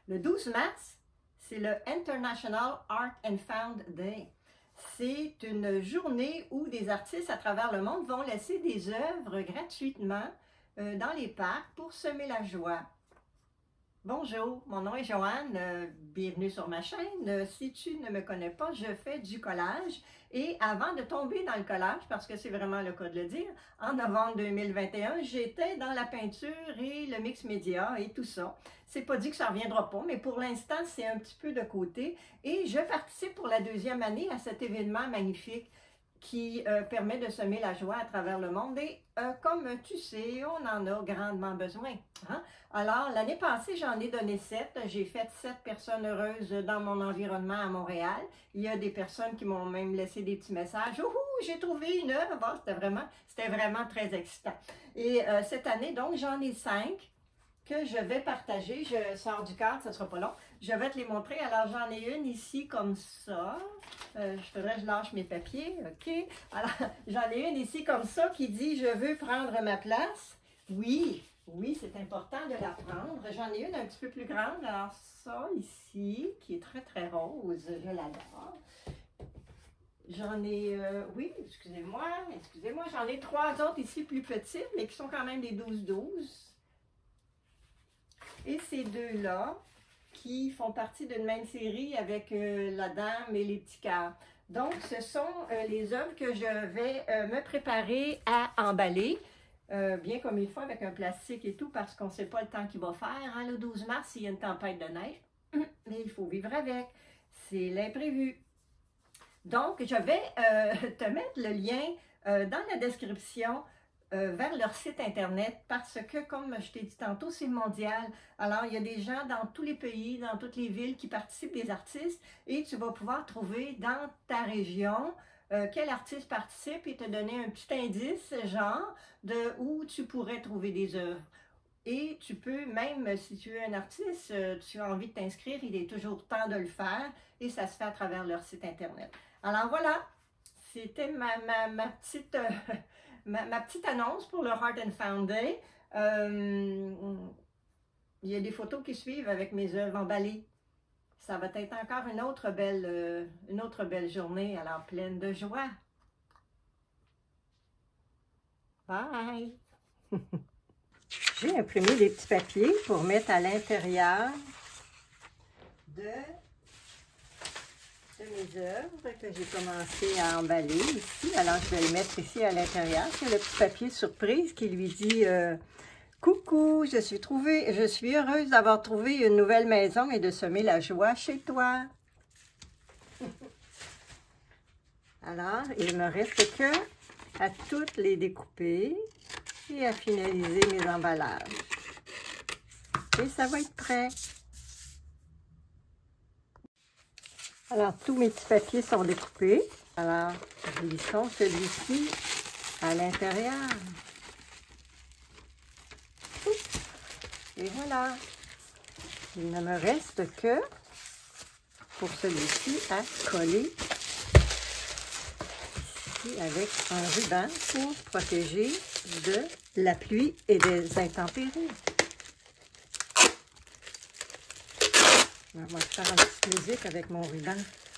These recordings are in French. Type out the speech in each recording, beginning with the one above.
Le 12 mars, c'est le International Art and Found Day. C'est une journée où des artistes à travers le monde vont laisser des œuvres gratuitement dans les parcs pour semer la joie. Bonjour, mon nom est Joanne, bienvenue sur ma chaîne. Si tu ne me connais pas, je fais du collage et avant de tomber dans le collage, parce que c'est vraiment le cas de le dire, en novembre 2021, j'étais dans la peinture et le mix média et tout ça. C'est pas dit que ça ne reviendra pas, mais pour l'instant, c'est un petit peu de côté et je participe pour la deuxième année à cet événement magnifique qui permet de semer la joie à travers le monde et comme tu sais, on en a grandement besoin. Hein? Alors, l'année passée, j'en ai donné 7. J'ai fait 7 personnes heureuses dans mon environnement à Montréal. Il y a des personnes qui m'ont même laissé des petits messages. « Ouhou, j'ai trouvé une œuvre! » C'était vraiment très excitant. Et cette année, donc, j'en ai 5 que je vais partager. Je sors du cadre, ça ne sera pas long. Je vais te les montrer. Alors, j'en ai une ici comme ça. Faudrait que je lâche mes papiers. OK. Alors, j'en ai une ici comme ça qui dit « Je veux prendre ma place. » Oui, oui, c'est important de la prendre. J'en ai une un petit peu plus grande. Alors, ça ici, qui est très, très rose. Je l'adore. J'en ai, oui, excusez-moi, j'en ai 3 autres ici plus petites, mais qui sont quand même des 12-12. Et ces deux-là, qui font partie d'une même série avec la dame et les petits cœurs. Donc, ce sont les œuvres que je vais me préparer à emballer, bien comme il faut, avec un plastique et tout, parce qu'on ne sait pas le temps qu'il va faire. Hein, le 12 mars, il y a une tempête de neige, mais il faut vivre avec. C'est l'imprévu. Donc, je vais te mettre le lien dans la description vers leur site internet parce que, comme je t'ai dit tantôt, c'est mondial. Alors, il y a des gens dans tous les pays, dans toutes les villes qui participent, des artistes, et tu vas pouvoir trouver dans ta région quel artiste participe et te donner un petit indice, genre, de où tu pourrais trouver des œuvres. Et tu peux, même si tu es un artiste, tu as envie de t'inscrire, il est toujours temps de le faire et ça se fait à travers leur site internet. Alors voilà, c'était ma petite... Ma petite annonce pour le Art and Found Day. Il y a des photos qui suivent avec mes œuvres emballées. Ça va être encore une autre belle journée, alors pleine de joie. Bye! J'ai imprimé des petits papiers pour mettre à l'intérieur de mes œuvres que j'ai commencé à emballer ici. Alors, je vais le mettre ici à l'intérieur. C'est le petit papier surprise qui lui dit coucou, je suis heureuse d'avoir trouvé une nouvelle maison et de semer la joie chez toi. Alors, il ne me reste que à toutes les découper et à finaliser mes emballages. Et ça va être prêt. Alors, tous mes petits papiers sont découpés. Alors, glissons celui-ci à l'intérieur. Et voilà. Il ne me reste que, pour celui-ci, à coller ici avec un ruban pour protéger de la pluie et des intempéries. On va faire une petite musique avec mon ruban.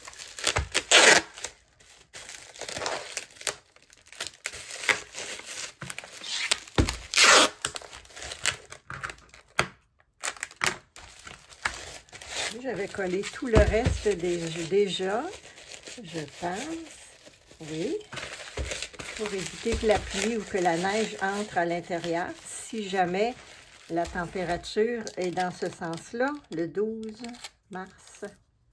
J'avais collé tout le reste déjà, je pense, oui, pour éviter que la pluie ou que la neige entre à l'intérieur. Si jamais la température est dans ce sens-là, le 12 mars.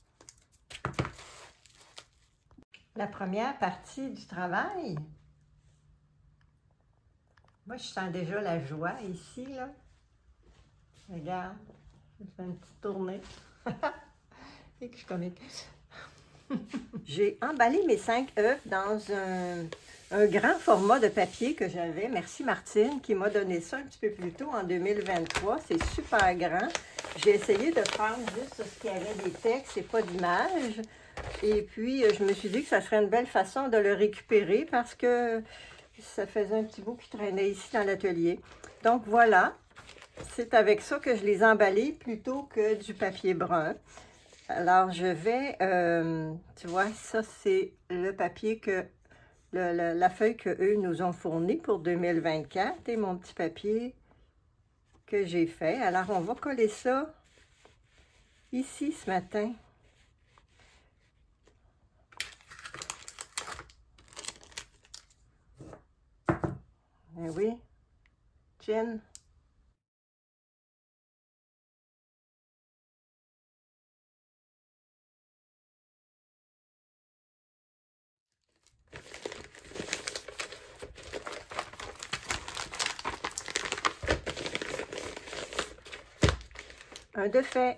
La première partie du travail. Moi, je sens déjà la joie ici, là. Regarde, je fais une petite tournée. Et que je connais. J'ai emballé mes 5 œufs dans un grand format de papier que j'avais. Merci Martine qui m'a donné ça un petit peu plus tôt en 2023. C'est super grand. J'ai essayé de prendre juste ce qu'il y avait des textes et pas d'images. Et puis, je me suis dit que ça serait une belle façon de le récupérer parce que ça faisait un petit bout qui traînait ici dans l'atelier. Donc voilà, c'est avec ça que je les ai emballés plutôt que du papier brun. Alors, je vais, tu vois, ça, c'est le papier que, la feuille qu'eux nous ont fournie pour 2024 et mon petit papier que j'ai fait. Alors, on va coller ça ici ce matin. Ben oui, Jen. Un de fait.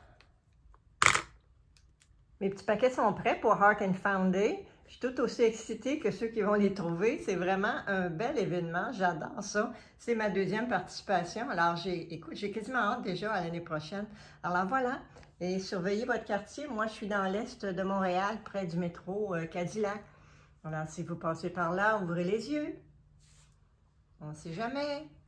Mes petits paquets sont prêts pour Heart and Found Day. Je suis tout aussi excitée que ceux qui vont les trouver. C'est vraiment un bel événement. J'adore ça. C'est ma deuxième participation. Alors, écoute, j'ai quasiment hâte déjà à l'année prochaine. Alors voilà. Et surveillez votre quartier. Moi, je suis dans l'est de Montréal, près du métro Cadillac. Alors, si vous passez par là, ouvrez les yeux. On ne sait jamais.